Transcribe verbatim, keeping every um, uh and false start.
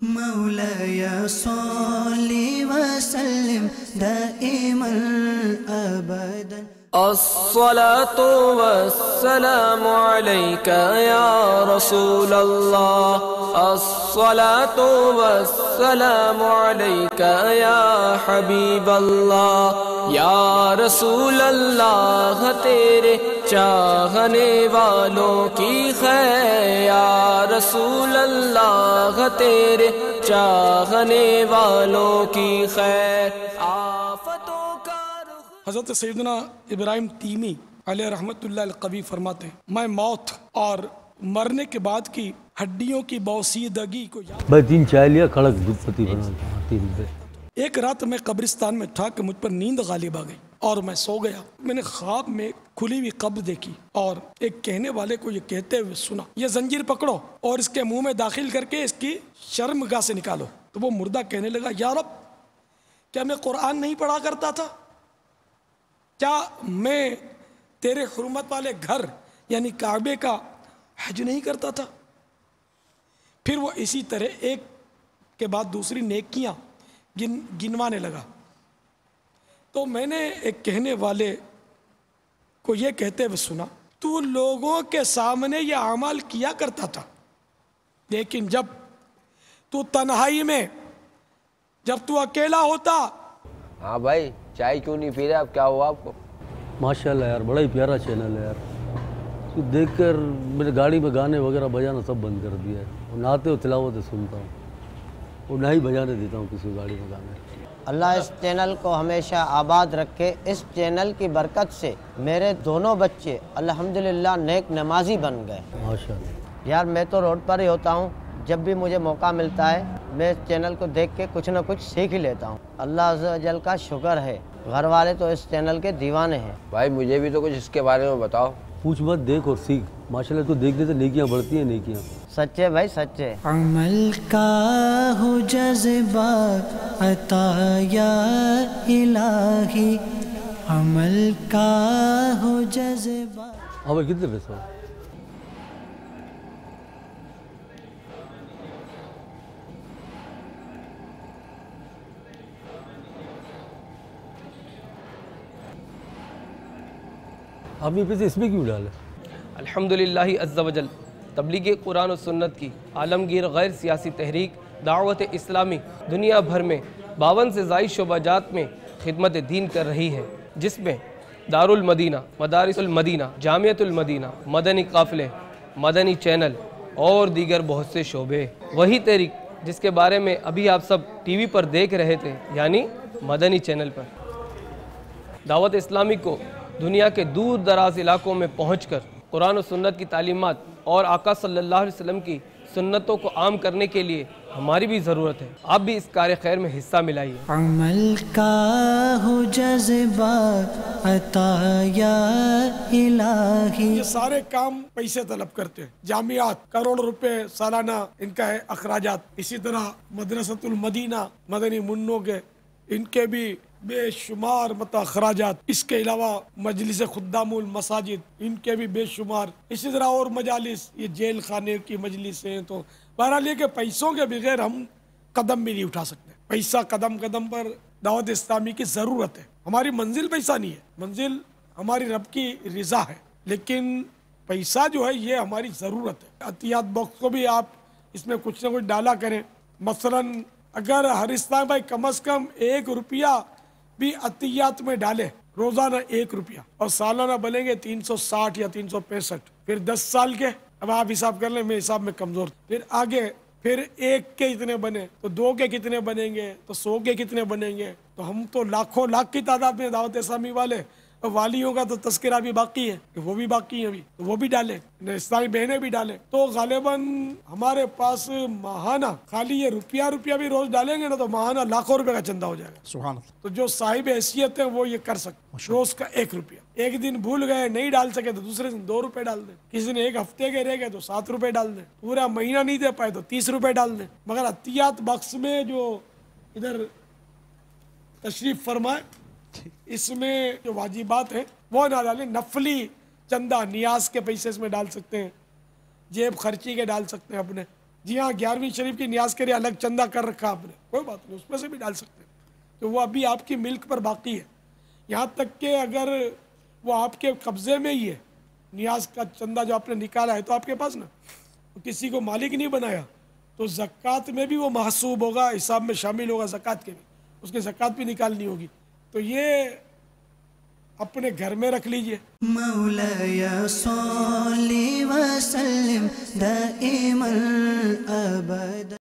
مولاي صل وسلم دائما أبدا. الصلاة والسلام عليك يا رسول الله. الصلاة والسلام عليك يا حبيب الله. یا رسول اللہ تیرے چاہنے والوں کی خیر. یا رسول اللہ تیرے چاہنے والوں کی خیر. آفتوں کا رخ. حضرت سیدنا ابراہیم تیمی علیہ رحمت اللہ القوی فرماتے ہیں میں موت اور مرنے کے بعد کی ہڈیوں کی بوسیدگی کو یاد. بھائی تین چائے لیا کڑک دودھ پتی بنا تین روپے. ایک رات میں قبرستان میں تھا کہ مجھ پر نیند غالب آ گئی اور میں سو گیا. میں نے خواب میں کھلی ہوئی قبر دیکھی اور ایک کہنے والے کو یہ کہتے ہوئے سنا یہ زنجیر پکڑو اور اس کے منہ میں داخل کر کے اس کی شرمگاہ سے نکالو. تو وہ مردہ کہنے لگا یا رب کیا میں قرآن نہیں پڑھا کرتا تھا؟ کیا میں تیرے حرمت والے گھر یعنی کعبے کا حج نہیں کرتا تھا؟ پھر وہ اسی طرح ایک کے بعد دوسری نیکیاں گن گنوانے لگا. تو میں نے ایک کہنے والے کو یہ کہتے ہوئے سنا تو لوگوں کے سامنے یہ اعمال کیا کرتا تھا لیکن جب تو تنہائی میں جب تو اکیلا ہوتا. ہاں بھائی چائے کیوں نہیں پی رہے آپ؟ کیا ہوا آپ کو؟ ماشاءاللہ یار بڑا ہی پیارا چینل ہے یار. تو دیکھ کر میرے گاڑی میں گانے وغیرہ بجانا سب بند کر دیا ہے. نہاتے ہو تلاوت سنتا ہوں اور نہ ہی بجانے دیتا ہوں کسی گاڑی میں گانے. اللہ اس چینل کو ہمیشہ آباد رکھے. اس چینل کی برکت سے میرے دونوں بچے الحمدللہ نیک نمازی بن گئے ماشاءاللہ. یار میں تو روڈ پر ہی ہوتا ہوں. جب بھی مجھے موقع ملتا ہے میں اس چینل کو دیکھ کے کچھ نہ کچھ سیکھ ہی لیتا ہوں. اللہ عز و جل کا شکر ہے. گھر والے تو اس چینل کے دیوانے ہیں. بھائی مجھے بھی تو کچھ اس کے بارے میں بتاؤ. پوچھ مت دیکھ اور سیکھ. ماشاءاللہ تو دیکھنے سے نیکیاں بڑھتی ہیں. نیکیاں سچے بھائی سچے. عمل کا ہو جذبہ عطا یا الہی. عمل کا ہو جذبہ. ہاں بھائی کتنے پیسہ ہو؟ آپ نے پیسے اس میں کیوں ڈالے؟ الحمدللہ عز و جل تبلیغ قرآن و سنت کی عالمگیر غیر سیاسی تحریک دعوت اسلامی دنیا بھر میں باون سے زائد شعبہ جات میں خدمت دین کر رہی ہے جس میں دارالمدینہ، مدارس المدینہ، جامعۃ المدینہ، مدنی قافلے، مدنی چینل اور دیگر بہت سے شعبے. وہی تحریک جس کے بارے میں ابھی آپ سب ٹی وی پر دیکھ رہے تھے یعنی مدنی چینل پر. دعوت اسلامی کو دنیا کے دور دراز علاقوں میں پہنچ کر قرآن و سنت کی تعلیمات اور آقا صلی اللہ علیہ وسلم کی سنتوں کو عام کرنے کے لیے ہماری بھی ضرورت ہے. آپ بھی اس کار خیر میں حصہ ملائیے. عمل کا ہو جذبہ عطا یا الہی. یہ سارے کام پیسے طلب کرتے ہیں. جامعات کروڑ روپے سالانہ ان کا ہے اخراجات. اسی طرح مدرسۃ المدینہ مدنی منوں کے ان کے بھی بے شمار مت اخراجات. اس کے علاوہ مجلس خدام المساجد ان کے بھی بے شمار. اسی طرح اور مجالس یہ جیل خانے کی مجلس ہیں. تو بہرحال یہ کہ پیسوں کے بغیر ہم قدم بھی نہیں اٹھا سکتے. پیسہ قدم قدم پر دعوت اسلامی کی ضرورت ہے. ہماری منزل پیسہ نہیں ہے. منزل ہماری رب کی رضا ہے لیکن پیسہ جو ہے یہ ہماری ضرورت ہے. عطیات باکس کو بھی آپ اس میں کچھ نہ کچھ ڈالا کریں. مثلاً اگر ہر اسلام بھائی کم از کم ایک روپیہ بھی عطیات میں ڈالے روزانہ ایک روپیہ اور سالانہ بنیں گے تین سو ساٹھ یا تین سو پینسٹھ. پھر دس سال کے اب آپ حساب کر لیں. میں حساب میں کمزور. پھر آگے پھر ایک کے اتنے بنے تو دو کے کتنے بنیں گے تو سو کے کتنے بنیں گے. تو ہم تو لاکھوں لاکھ کی تعداد میں دعوت اسلامی والے اور والیوں کا تو تذکرہ بھی باقی ہے کہ وہ بھی باقی ہیں ابھی تو وہ بھی ڈالیں. اسلامی بہنیں بھی ڈالیں. تو غالباً ہمارے پاس ماہانہ خالی یہ روپیہ روپیہ بھی روز ڈالیں گے نا تو ماہانہ لاکھوں روپے کا چندہ ہو جائے گا. سبحان اللہ. تو جو صاحب حیثیت ہیں وہ یہ کر سکتے. روز کا ایک روپیہ. ایک دن بھول گئے نہیں ڈال سکے تو دوسرے دن دو روپے ڈال دیں. کسی نے ایک ہفتے کے رہ گئے تو سات روپے ڈال دیں. پورا مہینہ نہیں دے پائے تو تیس روپے ڈال دیں. مگر عطیات باکس میں جو ادھر تشریف فرمائے اس میں جو واجبات ہیں وہ نہ ڈالیں. نفلی چندہ نیاز کے پیسے اس میں ڈال سکتے ہیں. جیب خرچی کے ڈال سکتے ہیں اپنے. جی ہاں گیارہویں شریف کی نیاز کے لیے الگ چندہ کر رکھا آپ نے، کوئی بات نہیں، اس میں سے بھی ڈال سکتے ہیں، تو وہ ابھی آپ کی ملک پر باقی ہے. یہاں تک کہ اگر وہ آپ کے قبضے میں ہی ہے، نیاز کا چندہ جو آپ نے نکالا ہے تو آپ کے پاس نا، کسی کو مالک نہیں بنایا، تو زکوٰۃ میں بھی وہ محسوب ہوگا، حساب میں شامل ہوگا زکوٰۃ کے بھی، اس کی زکوٰۃ بھی نکالنی ہوگی. تو یہ اپنے گھر میں رکھ لیجئے. مولاي صل وسلم دائما أبدا.